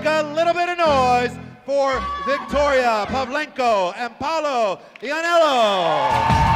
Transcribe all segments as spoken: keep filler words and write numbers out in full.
a little bit of noise for Viktoriia Pavlenko and Paolo Iannello.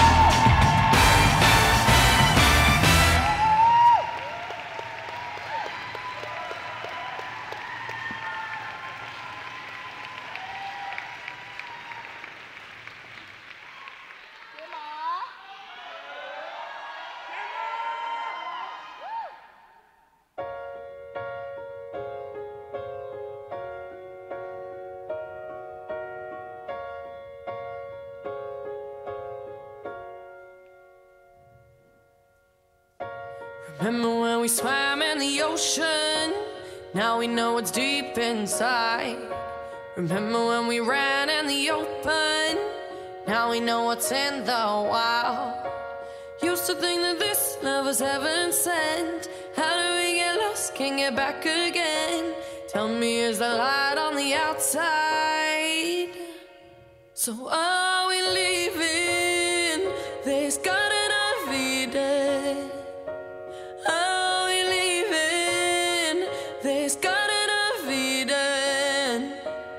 Remember when we swam in the ocean? Now we know what's deep inside. Remember when we ran in the open? Now we know what's in the wild. Used to think that this love was heaven sent. How do we get lost, can't get back again? Tell me, is the light on the outside? So are we leaving this garden of Eden? Are we leaving this garden of Eden?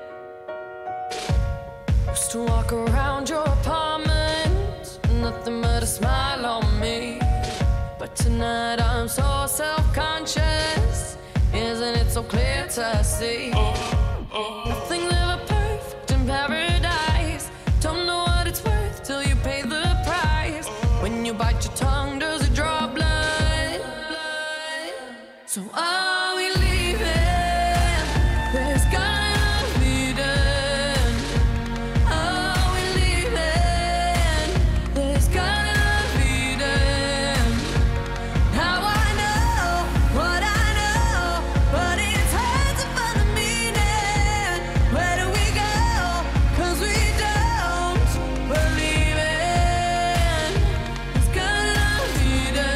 Used to walk around your apartment, nothing but a smile on me. But tonight I'm so self-conscious, isn't it so clear to see? Nothing's ever perfect in paradise. Don't know what it's worth till you pay the price. When you bite your tongue, does it draw blood? So are we leaving this garden of Eden? Are we leaving this garden of Eden? Now I know what I know, but it's hard to find the meaning. Where do we go? 'Cause we don't believe in this garden of Eden.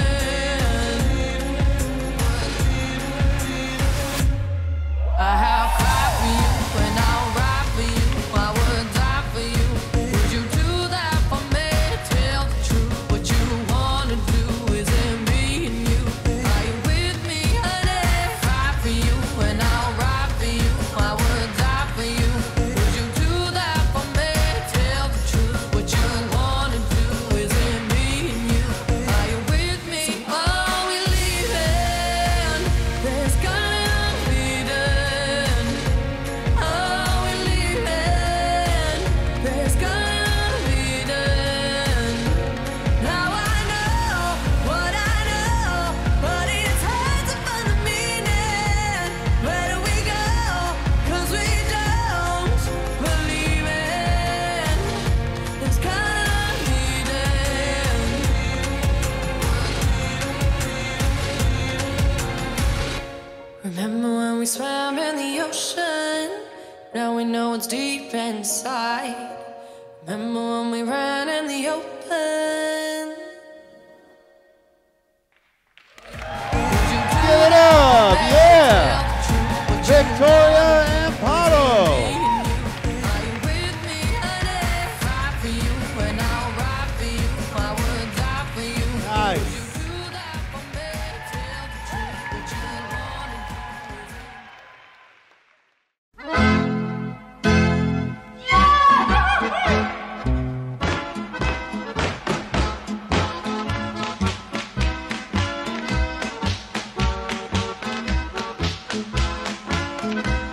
I have cried for you and I'll ride for you. I would die for you. Would you do that for me? Tell the truth. What you wanna do is in me and you. Are you with me, honey? Cry for you and I'll ride for you. I would die for you. Would you do that for me? Tell the truth. What you wanna do is in me and you. Are you with me? So are we leaving this garden of Eden? Are we leaving this garden of Eden? Now I know what I know, but it's hard to find the meaning. Where do we go? 'Cause we don't believe in this garden of Eden. Remember when we swam in the ocean? Now we know what's deep inside. Remember when we ran in the open? Give it up, yeah! Viktoriia and Paolo. Are you with me, honey? Cry for you and I'll ride for you. I would die for you. Nice. Would you do that for me? Tell the truth. What you wanna do is in me and you.